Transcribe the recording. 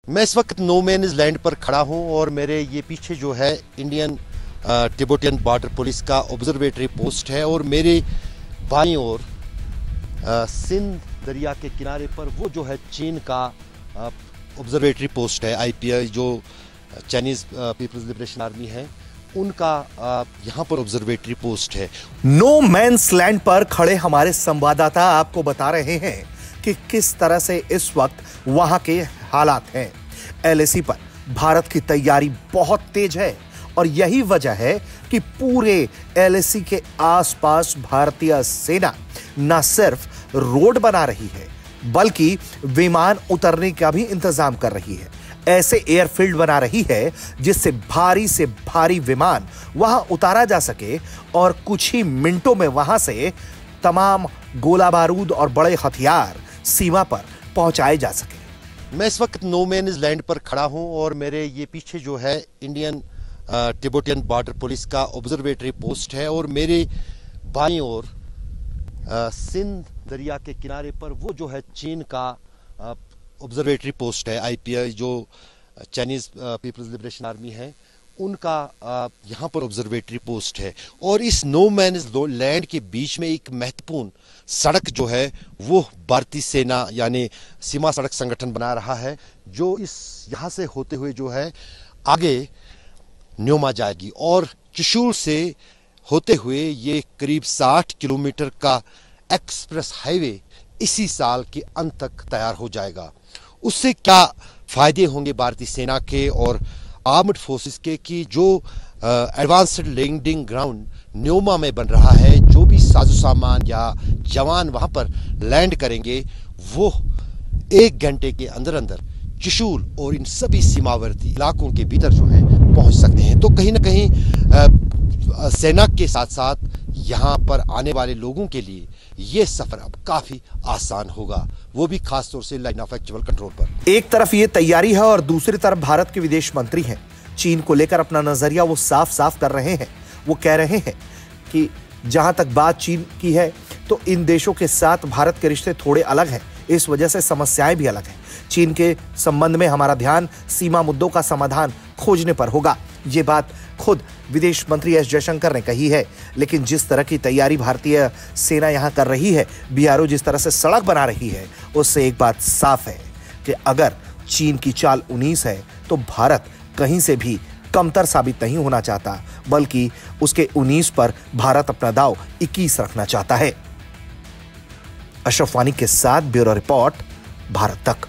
मैं इस वक्त नो मैन्स लैंड पर खड़ा हूं और मेरे ये पीछे जो है इंडियन तिब्बतियन बॉर्डर पुलिस का ऑब्जर्वेटरी पोस्ट है और मेरे बाईं ओर सिंध दरिया के किनारे पर वो जो है चीन का ऑब्जर्वेटरी पोस्ट है आईपीआई, जो चाइनीज पीपल्स लिबरेशन आर्मी है उनका यहाँ पर ऑब्जर्वेटरी पोस्ट है। नो मैन्स लैंड पर खड़े हमारे संवाददाता आपको बता रहे हैं कि किस तरह से इस वक्त वहां के हालात हैं। एलएसी पर भारत की तैयारी बहुत तेज है और यही वजह है कि पूरे एलएसी के आसपास भारतीय सेना न सिर्फ रोड बना रही है बल्कि विमान उतरने का भी इंतजाम कर रही है। ऐसे एयरफील्ड बना रही है जिससे भारी से भारी विमान वहां उतारा जा सके और कुछ ही मिनटों में वहां से तमाम गोला बारूद और बड़े हथियार सीमा पर पहुंचाए जा सके। मैं इस वक्त नो मैन्स लैंड पर खड़ा हूं और मेरे ये पीछे जो है इंडियन तिब्बतियन बॉर्डर पुलिस का ऑब्जर्वेटरी पोस्ट है और मेरे बाईं ओर सिंध दरिया के किनारे पर वो जो है चीन का ऑब्जर्वेटरी पोस्ट है आईपीआई, जो चाइनीज पीपल्स लिबरेशन आर्मी है उनका यहाँ पर ऑब्जर्वेटरी पोस्ट है। और इस नो मैन्स लैंड के बीच में एक महत्वपूर्ण सड़क जो है वो भारतीय सेना यानी सीमा सड़क संगठन बना रहा है, जो इस यहाँ से होते हुए जो है आगे न्योमा जाएगी और त्रिशूल से होते हुए ये करीब 60 किलोमीटर का एक्सप्रेस हाईवे इसी साल के अंत तक तैयार हो जाएगा। उससे क्या फायदे होंगे भारतीय सेना के और आर्म्ड फोर्सेस के कि जो एडवांस्ड लैंडिंग ग्राउंड न्योमा में बन रहा है, जो भी साजो सामान या जवान वहां पर लैंड करेंगे वो 1 घंटे के अंदर अंदर त्रिशूल और इन सभी सीमावर्ती इलाकों के भीतर जो है पहुंच सकते हैं। तो कहीं ना कहीं सेना के साथ साथ यहाँ पर आने वाले लोगों के लिए ये सफर अब काफी आसान होगा, वो भी खास तौर से लाइन ऑफ एक्चुअल कंट्रोल पर। एक तरफ ये तैयारी है और दूसरी तरफ भारत के विदेश मंत्री हैं, चीन को लेकर अपना नजरिया वो साफ साफ कर रहे हैं। वो कह रहे हैं कि जहां तक बात चीन की है तो इन देशों के साथ भारत के रिश्ते थोड़े अलग हैं, इस वजह से समस्याएं भी अलग हैं। चीन के संबंध में हमारा ध्यान सीमा मुद्दों का समाधान खोजने पर होगा। ये बात खुद विदेश मंत्री एस जयशंकर ने कही है। लेकिन जिस तरह की तैयारी भारतीय सेना यहां कर रही है, बीआरओ जिस तरह से सड़क बना रही है, उससे एक बात साफ है कि अगर चीन की चाल 19 है तो भारत कहीं से भी कमतर साबित नहीं होना चाहता, बल्कि उसके 19 पर भारत अपना दाव 21 रखना चाहता है। अशरफ वानी के साथ ब्यूरो रिपोर्ट, भारत तक।